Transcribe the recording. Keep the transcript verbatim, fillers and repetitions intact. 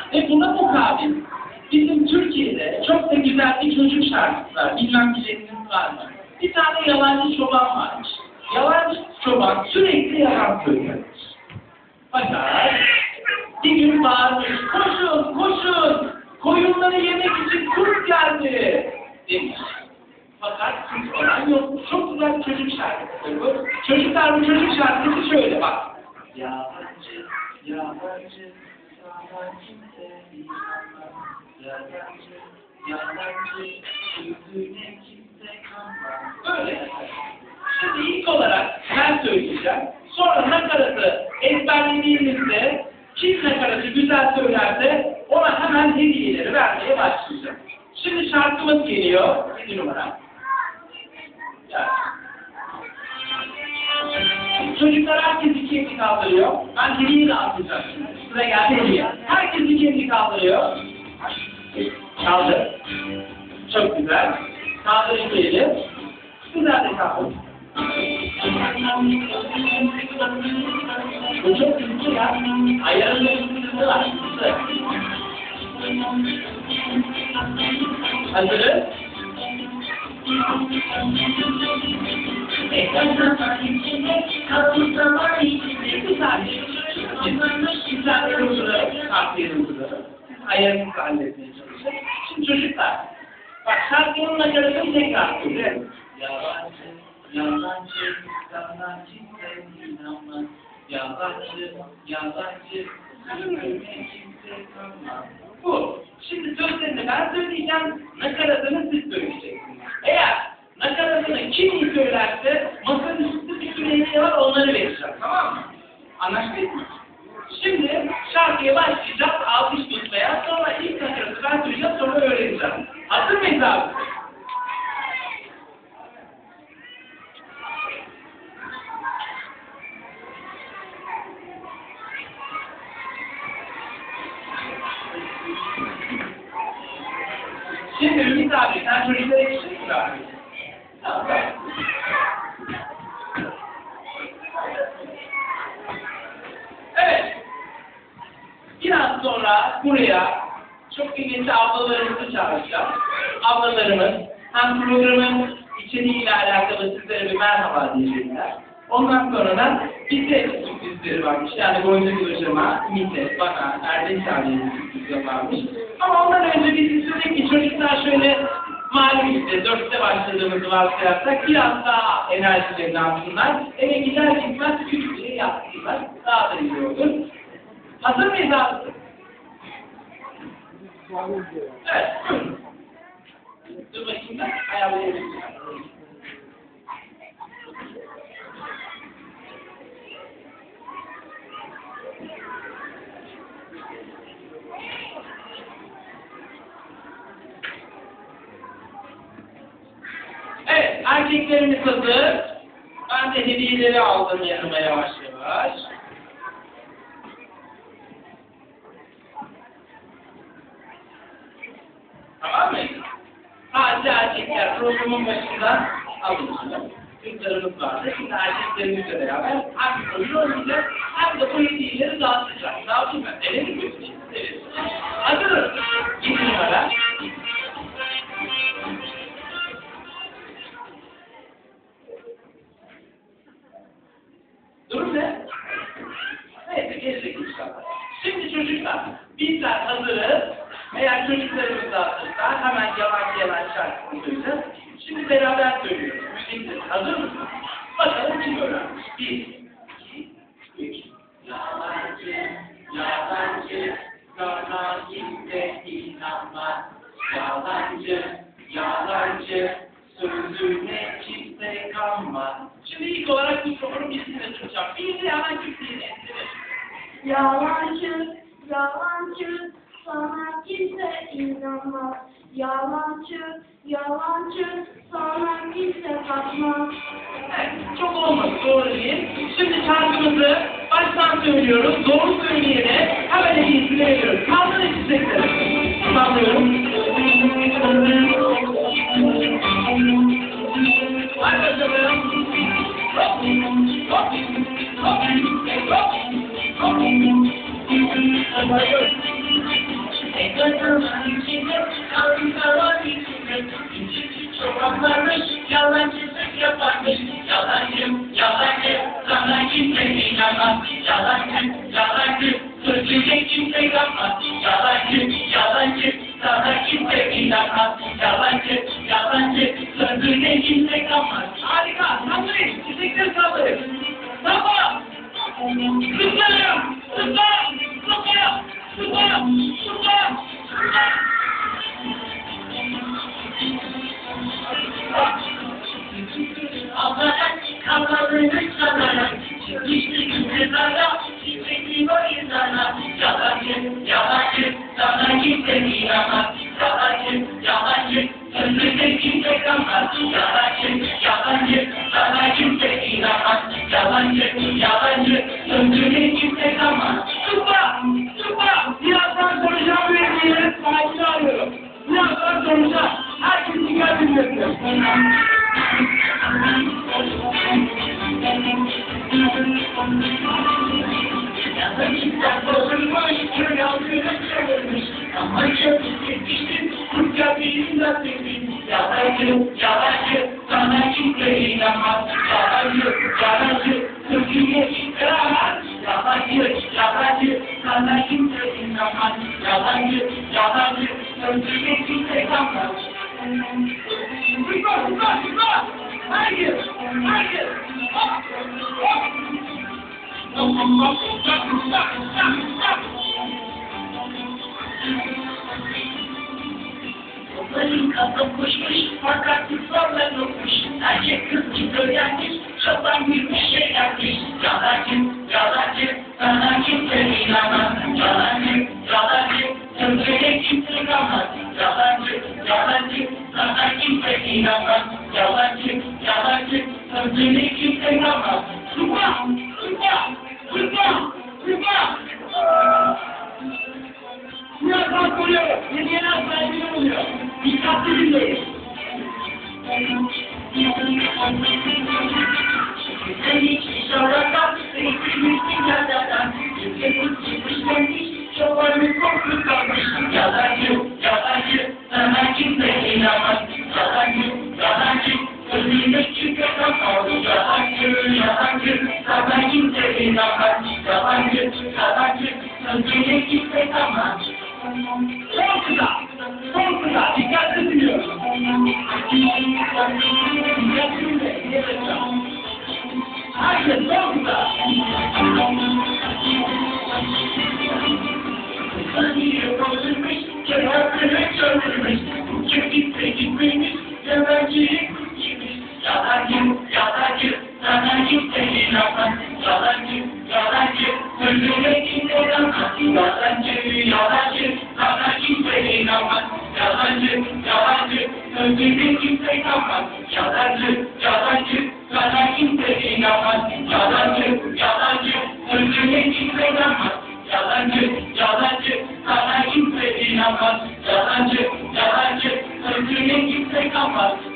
Ve buna mukabil bizim Türkiye'de çok da güzel bir çocuk şarkısı var. Bilmem bileniniz var mı? Bir tane yalancı çoban varmış. Yalancı çoban sürekli yalan söylermiş. Fakat bir gün bağırmış, koşun koşun, koyunları yemek için kurt geldi demiş. Fakat kurt olan yok. Çok güzel bir çocuk şarkısı bu. Çocuklar bu çocuk şarkısı şöyle bak. Yalancı, yalancı, sana kimse inanmaz. Yalancı, yalancı, sözüne kimse kanmaz. Böyle. Şimdi ilk olarak ben söyleyeceğim. Sonra nakaratı ezberlediğimizde kim nakaratı güzel söylerse ona hemen hediyeleri vermeye başlayacağım. Şimdi şarkımız geliyor. Bir numara. Yani. Çocuklar herkes iki elini kaldırıyor. Ben hediyeyi dağıtacağım. Sıra geldi hediye. Herkes iki elini kaldırıyor. Kaldır. Çok güzel. Kaldır iki eli. Güzel de kaldır. Bu çok hızlı ya. Ayarında hızlı var. Hızlı. Hazırız. Güzel hızlı. Kalkıyı hızlı. Ayarını halletmeye çalışacak. Şimdi çocuklar. Bak şarkının nakaratını tekrar söyleyeyim. Yalancı, yalancı, sana kimse inanmaz. Yalancı, yalancı, sözüne kimse kanmaz. Bu. Şimdi sözlerini ben söyleyeceğim, nakaratını siz söyleyeceksiniz. Eğer nakaratını kim iyi söylerse masanın üstünde bir sürü hediye var, onları vereceğim. Tamam mı? Anlaştık mı? Şimdi şarkıya başlayacağız, alkış tutmaya. Sonra ilk nakaratı ben söyleyeceğim, sonra öğreneceğim. Hazır mıyız abi? Şimdi Ümit abi, sen çocuklara yetişir misin abi? Tamam. Evet. Biraz sonra buraya çok kıymetli ablalarımızı çağıracağım. Ablalarımız hem programın içeriğiyle alakalı sizlere bir merhaba diyecekler. Ondan sonra da bize sürprizleri varmış. Yani Boncuk Hocam'a, Ümit'e, bana, Erdem Çağrı'ya sürpriz yaparmış. Ama ondan önce biz istedik ki çocuklar şöyle malum işte dörtte başladığımızı varsayarsak biraz daha enerjilerini alsınlar. Eve gider gitmez küçük bir şey yapsınlar. Daha da iyi olur. Hazır mıyız abi? Evet. Dur bakayım ben ayarlayabilirim. Evet, erkeklerimiz hazır. Ben de hediyeleri aldım yanıma yavaş yavaş. Tamam mı? Sadece erkekler programın başından alın. Kızlarımız vardı. Şimdi erkeklerimizle beraber hem soru oynayacağız hem de bu hediyeleri dağıtacağız. Dağıtayım ben. Eve mi götüreceğiz? Evet. Hazırız. Yedi numara. Durum ne? Neyse gelecek inşallah. Şimdi çocuklar, bizler hazırız. Eğer çocuklarımız da hazırsa hemen yavaş yavaş şarkısını söyleyeceğiz. Şimdi beraber söylüyoruz. Müzikleri hazır mısınız? Bakalım kim öğrenmiş? Bir, iki, üç. Yalancı, yalancı, sana kimse inanmaz. Yalancı, yalancı, sözüne kimse kanmaz. Şimdi ilk olarak mikrofonun birisine tutacağım. Birisi hemen Türkiye'nin Yalancı, yalancı, sana kimse inanmaz. Yalancı, yalancı, sana kimse bakmaz. Evet, çok olmadı, doğru değil. Şimdi şarkımızı baştan söylüyoruz, doğru söyleyene hemen hediyesini veriyoruz. Kaldırın çiçekleri. Kaldırıyorum. Hadi bakalım. Hop, hop, hop, hop, hop. Hadi bakalım. Yatağın içinde, kalıntılar içinde, İçici çobanlarmış, yalancılık yaparmış. Yalancı, yalancı, sana kimse inanmaz. Yalancı, yalancı, sözüne kimse kanmaz. Yalancı, yalancı, sana kimse inanmaz. Yalancı, yalancı, sözüne kimse kanmaz. Harika, sallayın, çiçekleri sallayın. Salla! Zıplayın! Zıpla! Zıpla! Zıpla! Zıpla! Allah'ın kafalarını sanarak, çıkmıştı kızlara, çiçekli o insana. Yalancı, yalancı, sana kimse inanmaz. Yalancı, yalancı, sözüne kimse kanmaz. Yalancı, yalancı, sana kimse inanmaz. Yalancı, yalancı, sözüne kimse kanmaz. Zıpla! Zıpla! Birazdan soracağım bir yere sahibini arıyorum. Birazdan soracağım. Herkes dikkat dinlesin. Yazıcıklar bozulmuş, köy halkını çevirmiş. Ama çok yetiştim, kurca birinden sevdim. Yalancı, yalancı, sana kimse inanmaz. Yalancı, yalancı, sözüne itiraz. Yalancı, yalancı, sana kimse inanmaz. Yalancı, yalancı, sözüne kimse kanmaz. Zıpla, zıpla, zıpla! Hayır, hayır! Hop, hop! Hop, hop, hop, stop, stop, stop, stop! Topların kafa koşmuş, fakat kızlarla yokmuş. Erkek kız ki söylenmiş, çoban bir şey yapmış. Yalancı, yalancı, sana kimse inanmaz. Yalancı, yalancı, sözüne kimse kanmaz. Yalancı, yalancı, sana kimse inanmaz. Yalancı, yalancı, sözüne kimse kanmaz. Zıpla, zıpla, zıpla, zıpla! Birazdan soruyorum, hediyeler sahibine oluyor. Dikkatli dinleyin. Sen hiç şaratan, renklisin yandan. Yüksek kız çıkmış gelmiş, çobanın korku kalmış. Yalancı, yalancı, sana kimse inanmaz. Yalancı, yalancı, sözüne kimse kanmaz. Yalancı, yalancı, sana kimse inanmaz. Yalancı, yalancı, sözüne kimse kanmaz. Son kısa, son kısa, dikkatli dinliyorum. Dikkatli dinleyin. Herkes son kısa. Kısaniye bozulmuş, kırmızı çözülmüş. Çekipte gitmemiş, yabancıyı kutmuş. Yalancı, yalancı, sana kimse inanmaz. Yalancı, yalancı, sözüne kimse kanmaz. Yalancı, yalancı, sana kimse inanmaz. Yalancı, yalancı, sözüne kimse kanmaz. Yalancı, yalancı, sana kimse inanmaz. Yalancı, yalancı, sözüne kimse kanmaz. Yalancı, yalancı, sana kimse inanmaz. Yalancı, yalancı, sözüne kimse kanmaz.